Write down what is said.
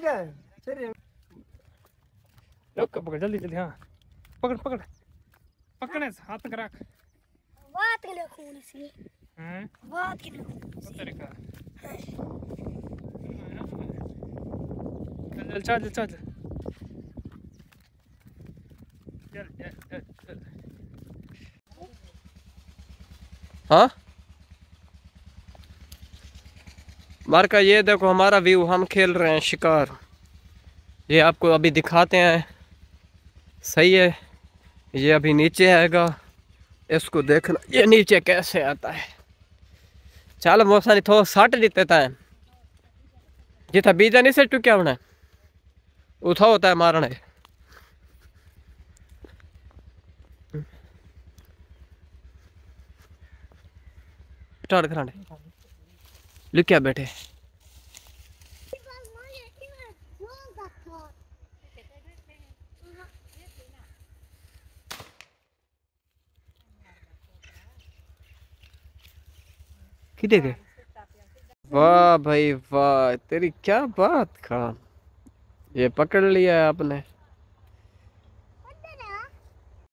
है सर। रुक पकड़ जल्दी जल्दी। हाँ पकड़ पकड़ पकड़े हाथ में रख। बात के लिए खून इसलिए। हैं बात के लिए तरीका। चल चल चल चल चल। हाँ मार का ये देखो हमारा व्यू, हम खेल रहे हैं शिकार। ये आपको अभी दिखाते हैं। सही है, ये अभी नीचे आएगा, इसको देखना ये नीचे कैसे आता है। चल मौसा थोड़ा सट देते था जितना बीजा नहीं से टुक्या होना उठा होता है मारना है। स्टार्ट कराने लिखा बैठे कि देखे। वाह भाई वाह, तेरी क्या बात खान, ये पकड़ लिया आपने।